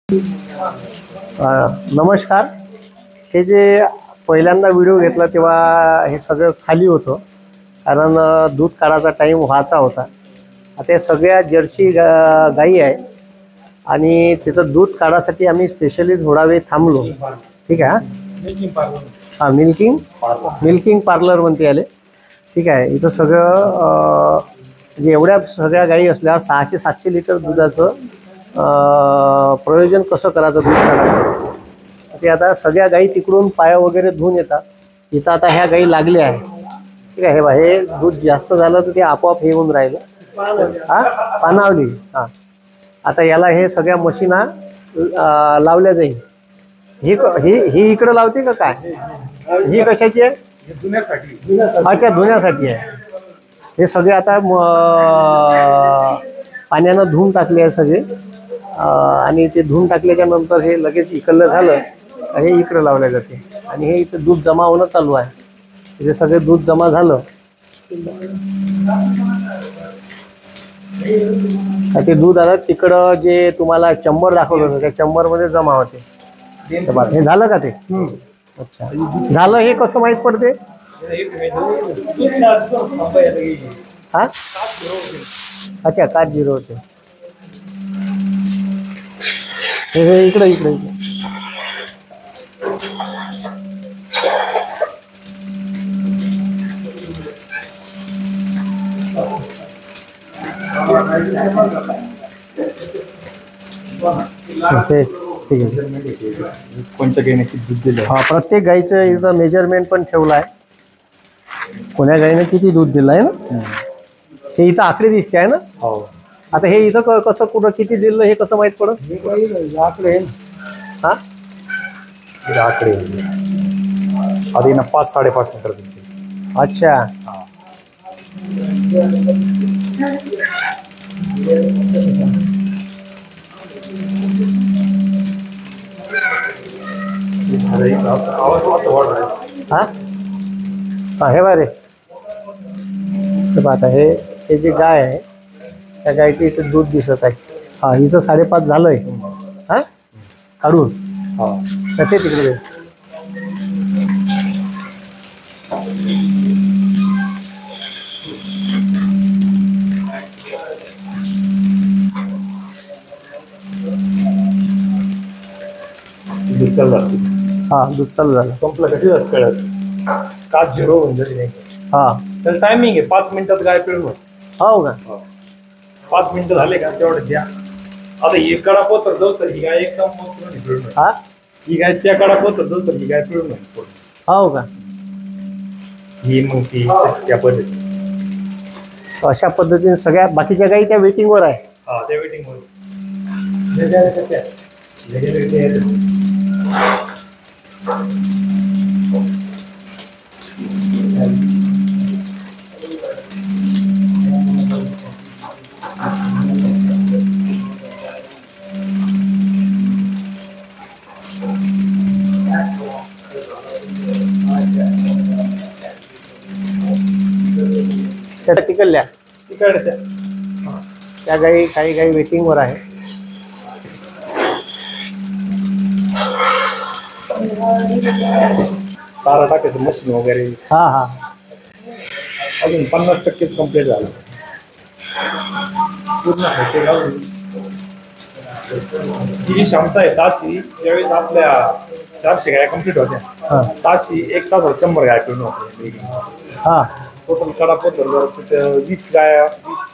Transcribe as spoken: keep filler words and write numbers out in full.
अ, नमस्कार. हे जे पहिल्यांदा व्हिडिओ घेतला तेव्हा हे सगळं खाली होतं, कारण अ, दूध काढायचा टाईम व्हायचा होता. आता हे सगळ्या जर्सी गा गाई आहे आणि तिथं दूध काढायसाठी आम्ही स्पेशली थोडा वेळ थांबलो. ठीक आहे. हां, मिल्किंग मिल्किंग पार्लर म्हणते आले. ठीक आहे. इथं सगळं अ, म्हणजे एवढ्या सगळ्या गाई असल्या सहाशे सातशे लिटर दुधाचं प्रयोजन कसं करायचं दूध काढायचं ते आता सगळ्या गाई तिकडून पाया वगैरे धुवून येतात. इथं आता ह्या गाई लागल्या आहे. ठीक आहे. हे बा, हे दूध जास्त झालं तर ते आपोआप हे होऊन राहिलं. हां, पानावली. हां, आता याला हे सगळ्या मशीना लावल्या जाईल. ही ही ही इकडं लावते का काय? ही कशाची आहे? धुण्यासाठी. अच्छा, धुण्यासाठी आहे. हे सगळे आता पाण्यानं धुवून टाकले आहे सगळे, आणि ते धुवून टाकल्याच्या नंतर हे लगेच इकडलं झालं हे इकडं लावल्या जाते. आणि हे इथं दूध जमा होणं चालू आहे. हे सगळे दूध जमा झालं ते दूध आता तिकडं जे तुम्हाला चंबर दाखवलं होतं त्या चंबरमध्ये जमा होते. हे झालं का ते? अच्छा, झालं. हे कसं माहीत पडते? हां, अच्छा, काच झिरो होते. हे हे इकडं इकडं इकडं ते ठीक आहे. कोणत्या गाईने किती दूध दिलं? हा, प्रत्येक गाईचं इथं मेजरमेंट पण ठेवलं आहे. कोण्या गाईने किती दूध दिलं आहे ना, हे इथं आकडे दिसते आहे ना. हो. आता हे इथं क कसं कुठं किती दिलं हे कसं माहीत पडत? आकडे. हां, आकडे आधी ना पाच साडेपाच लिटर दिले. अच्छा. हां हां, हे बारे आता हे हे जे गाय आहे त्या गायचे इथं दूध दिसत आहे. हां, हिचं साडेपाच झालं आहे. हां, काढून हा, तर ते तिकडे दूध चालू झालं. हां, दूध चालू झालं. संपलं कधी जास्त कळत काच झिरो होऊन जाते नाही. हां, त्याला टायमिंग आहे, पाच मिनिटात गाय पिळून होत. हो का? पाच मिनिटं झाले का तेवढं द्या. आता ही कडा पोतर जाऊ तर ही गाय एकदम पिळून. हां, ही गाय त्या कडा पोतर जाऊ तर ही गाय पिळून होईल. हो का? ही मग ती त्या पद्धती. अशा पद्धतीने सगळ्या बाकीच्या गाई त्या वेटिंगवर आहे. हा, त्या वेटिंग वर त्या तिकडल्या तिकडच्या त्या गाई काही गाई वेटिंगवर आहे. तारा टाकायचं मशीन वगैरे हां हां, अजून पन्नास टक्केच कम्प्लीट झालं. पूर्ण ही क्षमता आहे ताशी. ज्यावेळेस आपल्या चारशे गाय कम्प्लीट होत्या हां ताशी एक तास शंभर गाय पिळून होते. हां, टोटल कडा पोतर वीस गाया वीस